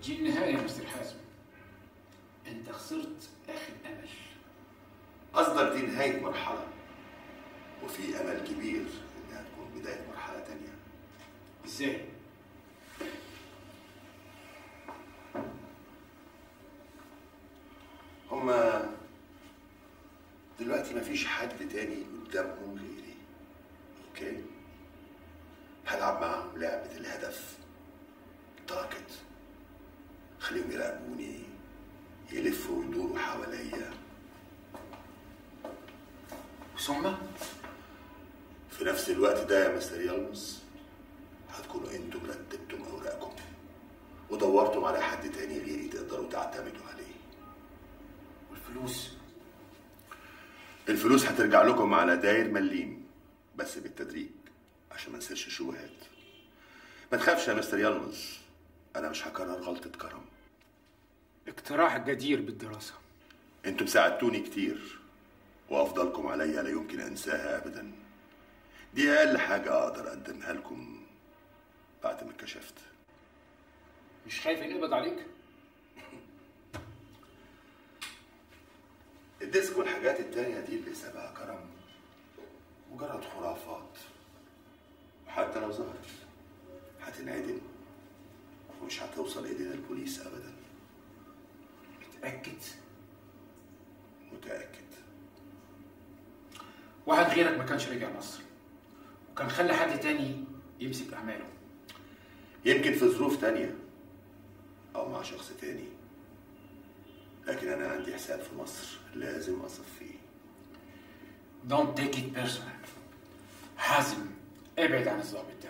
دي النهايه يا مستر حازم. انت خسرت اخر امل. قصدك دي نهايه مرحله وفي امل كبير انها تكون بدايه مرحله تانيه؟ ازاي؟ هما دلوقتي مفيش حد تاني قدامهم غيري، اوكي؟ هلعب معاهم لعبة الهدف، تارجت، خليهم يراقبوني، يلفوا ويدوروا حواليا، ثم في نفس الوقت ده يا مستر يلمس هتكونوا انتم رتبتم اوراقكم ودورتم على حد تاني غيري تقدروا تعتمدوا عليه. والفلوس؟ الفلوس هترجع لكم على داير مليم، بس بالتدريج عشان ما نسيرش شبهات. ما تخافش يا مستر يلمز، انا مش هكرر غلطة كرم. اقتراح جدير بالدراسة. انتم ساعدتوني كتير وافضلكم عليا لا يمكن انساها ابدا. دي اقل حاجة اقدر اقدمها لكم بعد ما كشفت. مش خايف ينقبض عليك؟ الديسك والحاجات التانية دي اللي سابها كرم مجرد خرافات، وحتى لو ظهرت هتنعدم ومش هتوصل ايدينا البوليس ابدا. متأكد؟ متأكد. واحد غيرك ما كانش رجع مصر وكان خلى حد تاني يمسك اعماله. يمكن في ظروف تانية او مع شخص تاني، لكن انا عندي حساب في مصر لازم اصفيه. Don't take it personal. حازم ابعد عن الضابط ده.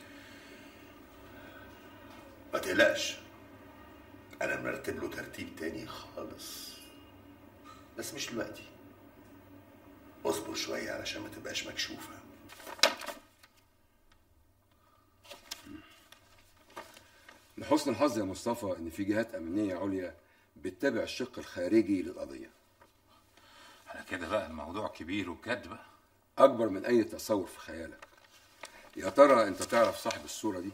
ما تقلقش، انا مرتب له ترتيب تاني خالص، بس مش دلوقتي. اصبر شوية علشان ما تبقاش مكشوفة. لحسن الحظ يا مصطفى ان في جهات امنية عليا بتتابع الشق الخارجي للقضية. على كده بقى الموضوع كبير وبجد بقى. اكبر من اي تصور في خيالك. يا ترى انت تعرف صاحب الصورة دي؟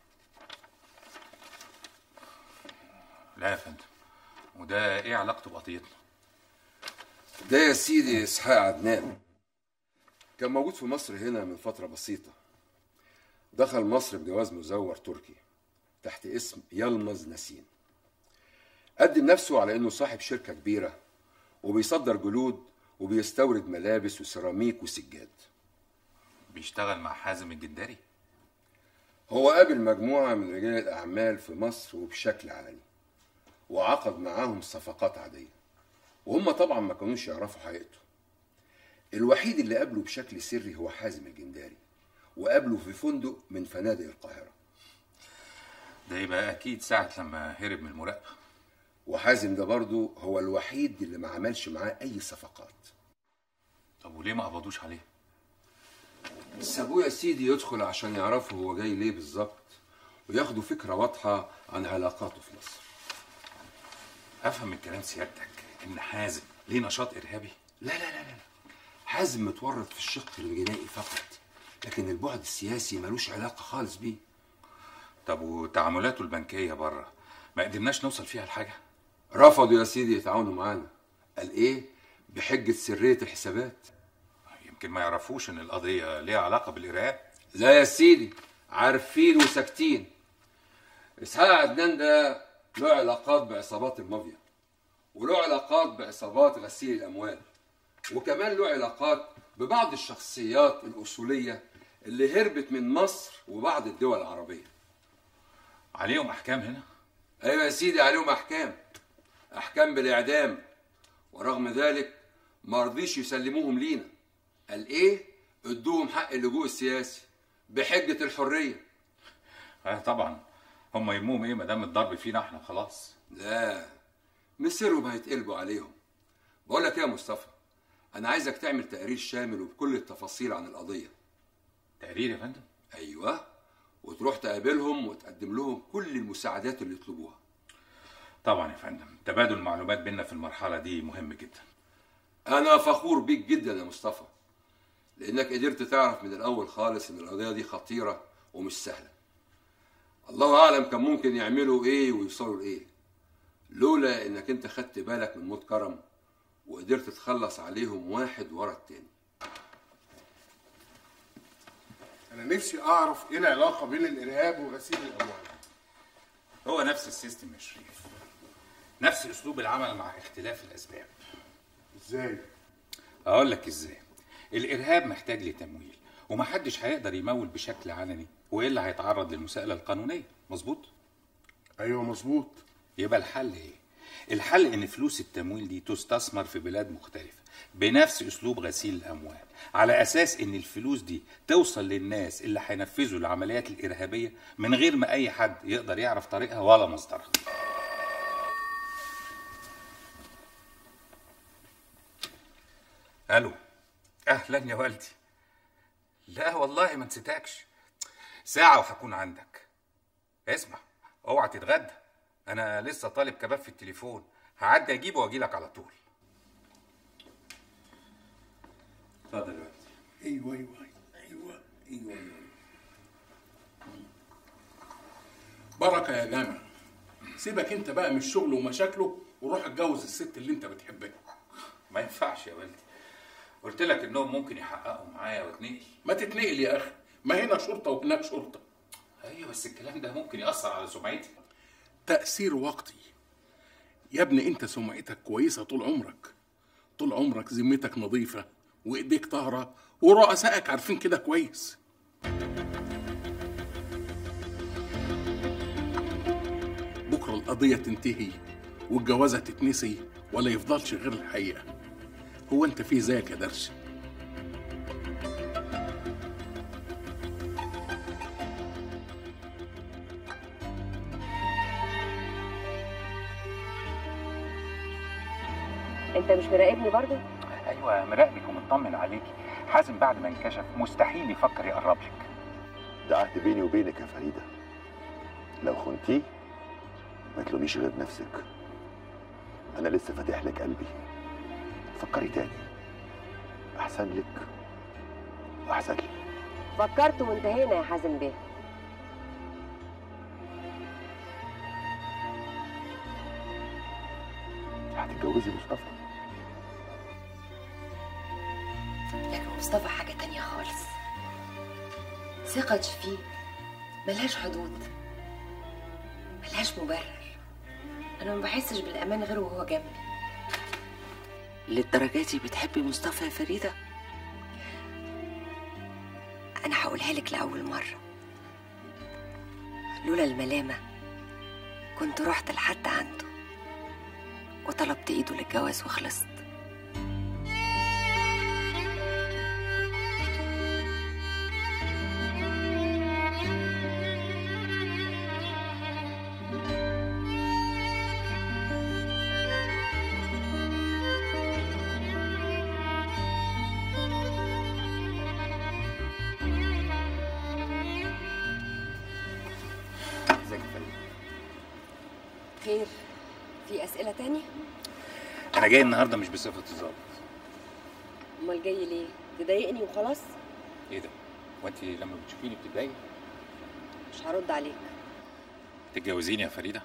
لا يا فندم. وده ايه علاقته بقضيتنا؟ ده يا سيدي اسحاق عدنان، كان موجود في مصر هنا من فترة بسيطة. دخل مصر بجواز مزور تركي تحت اسم يلمز نسين. قدم نفسه على انه صاحب شركة كبيرة وبيصدر جلود وبيستورد ملابس وسيراميك وسجاد. بيشتغل مع حازم الجندري؟ هو قابل مجموعة من رجال الأعمال في مصر وبشكل علني وعقد معاهم صفقات عادية، وهم طبعا ما كانوش يعرفوا حقيقته. الوحيد اللي قابله بشكل سري هو حازم الجندري، وقابله في فندق من فنادق القاهرة. ده يبقى أكيد ساعة لما هرب من المراقبة. وحازم ده برضه هو الوحيد اللي ما عملش معاه أي صفقات. طب وليه ما قبضوش عليه؟ سابوه يا سيدي يدخل عشان يعرفوا هو جاي ليه بالظبط وياخدوا فكرة واضحة عن علاقاته في مصر. أفهم من كلام سيادتك إن حازم ليه نشاط إرهابي؟ لا لا لا لا، حازم متورط في الشق الجنائي فقط، لكن البعد السياسي ملوش علاقة خالص بيه. طب وتعاملاته البنكية بره ما قدرناش نوصل فيها لحاجة؟ رفضوا يا سيدي يتعاونوا معانا. قال ايه؟ بحجة سرية الحسابات. يمكن ما يعرفوش ان القضية ليها علاقة بالإرهاب. لا يا سيدي، عارفين وساكتين. اسحاق عدنان ده له علاقات بعصابات المافيا، وله علاقات بعصابات غسيل الأموال، وكمان له علاقات ببعض الشخصيات الأصولية اللي هربت من مصر وبعض الدول العربية. عليهم أحكام هنا؟ أيوة يا سيدي، عليهم أحكام بالإعدام، ورغم ذلك ما رضيش يسلموهم لينا. قال إيه؟ ادوهم حق اللجوء السياسي بحجة الحرية. طبعا، هم يهمهم إيه ما دام الضرب فينا إحنا خلاص؟ لا، مصيرهم هيتقلبوا عليهم. بقول لك إيه يا مصطفى، أنا عايزك تعمل تقرير شامل وبكل التفاصيل عن القضية. تقرير يا فندم؟ أيوه، وتروح تقابلهم وتقدم لهم كل المساعدات اللي يطلبوها. طبعا يا فندم، تبادل المعلومات بيننا في المرحلة دي مهم جدا. أنا فخور بيك جدا يا مصطفى، لأنك قدرت تعرف من الأول خالص إن القضية دي خطيرة ومش سهلة. الله اعلم كان ممكن يعملوا ايه ويوصلوا لايه لولا انك انت خدت بالك من موت كرم وقدرت تخلص عليهم واحد ورا التاني. انا نفسي اعرف ايه العلاقه بين الارهاب وغسيل الاموال. هو نفس السيستم يا شريف، نفس اسلوب العمل مع اختلاف الاسباب. ازاي؟ اقول لك ازاي. الارهاب محتاج لتمويل، ومحدش هيقدر يمول بشكل علني والا هيتعرض للمساءله القانونيه. مظبوط؟ ايوه مظبوط. يبقى الحل ايه؟ الحل ان فلوس التمويل دي تستثمر في بلاد مختلفه بنفس اسلوب غسيل الاموال، على اساس ان الفلوس دي توصل للناس اللي هينفذوا العمليات الارهابيه من غير ما اي حد يقدر يعرف طريقها ولا مصدرها. الو، اهلا يا والدي. لا والله ما نسيتكش، ساعه وهكون عندك. اسمع، اوعى تتغدى، انا لسه طالب كباب في التليفون، هعدي اجيبه واجيلك على طول. اتفضل يا والدي. ايوه بركه يا جامع. سيبك انت بقى من الشغل ومشاكله وروح اتجوز الست اللي انت بتحبها. ما ينفعش يا والدي، قلت لك انهم ممكن يحققوا معايا واتنقل. ما تتنقل يا اخي، ما هنا شرطه وهناك شرطه. ايوه بس الكلام ده ممكن ياثر على سمعتي. تاثير وقتي يا ابني، انت سمعتك كويسه طول عمرك، طول عمرك ذمتك نظيفه وايديك طاهره ورؤسائك عارفين كده كويس. بكره القضيه تنتهي والجوازه تتنسي ولا يفضلش غير الحقيقه. هو انت في زيك يا درش؟ انت مش مراقبني برضو؟ ايوه مراقبك ومطمن عليكي. حازم بعد ما انكشف مستحيل يفكر يقرب لك. ده عهد بيني وبينك يا فريده، لو خنتيه ما تلوميش غير نفسك. انا لسه فاتح لك قلبي، فكري تاني، احسن لك واحسن لي. فكرت وانتهينا يا حازم بيه. هتتجوزي مصطفى؟ لكن مصطفى حاجة تانية خالص. ثقتي فيه ملهاش حدود، ملهاش مبرر. أنا ما بحسش بالأمان غير وهو جنبي. للدرجة دي بتحبي مصطفى يا فريدة؟ أنا هقولها لك لأول مرة. لولا الملامة كنت رحت لحد عنده وطلبت إيده للجواز وخلصت. خير، في أسئلة تانية؟ انا جاي النهارده مش بصفه الظابط. أمال جاي ليه؟ تضايقني وخلاص؟ ايه ده؟ وانت لما بتشوفيني بتتضايقي؟ مش هرد عليك. تتجوزيني يا فريده؟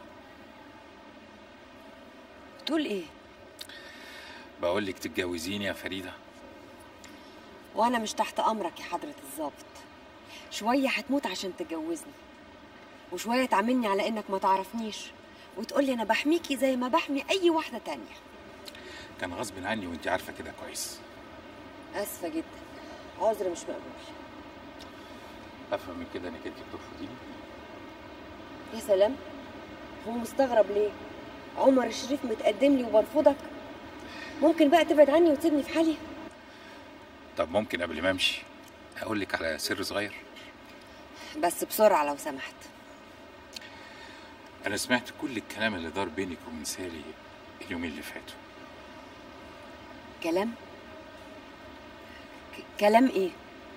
بتقول إيه؟ بقول لك تتجوزيني يا فريده. وأنا مش تحت أمرك يا حضرة الظابط. شوية هتموت عشان تتجوزني، وشوية تعاملني على إنك ما تعرفنيش وتقولي أنا بحميكي زي ما بحمي أي واحدة تانية. كان غصب عني وانت عارفه كده كويس. آسفة جدا، عذر مش مقبول. افهم من كده انك انت بترفضيني؟ يا سلام، هو مستغرب ليه؟ عمر الشريف متقدم لي وبرفضك؟ ممكن بقى تبعد عني وتسيبني في حالي؟ طب ممكن قبل ما امشي اقول لك على سر صغير؟ بس بسرعة لو سمحت. انا سمعت كل الكلام اللي دار بينك وبين سالي اليومين اللي فاتوا. كلام؟ كلام ايه؟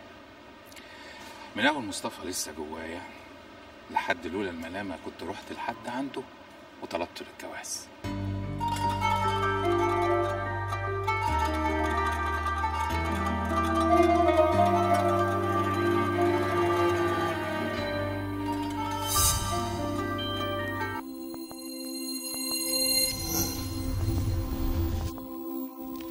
من اول مصطفى لسه جوايا لحد لولا الملامه كنت رحت لحد عنده وطلبت له الجواز.